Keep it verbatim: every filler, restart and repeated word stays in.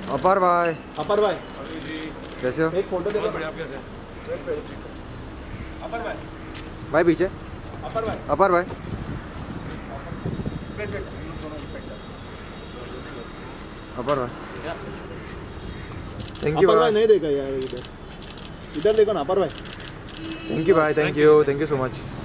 अपर भाई, अपर भाई कैसे हो? एक फोटो दे दो। अपर भाई, भाई पीछे। अपर भाई, अपर भाई, अपर भाई, थैंक यू अपर भाई भाई। नहीं देखा यार, इधर इधर देखो ना अपर भाई। थैंक यू भाई, thank you, thank you so much.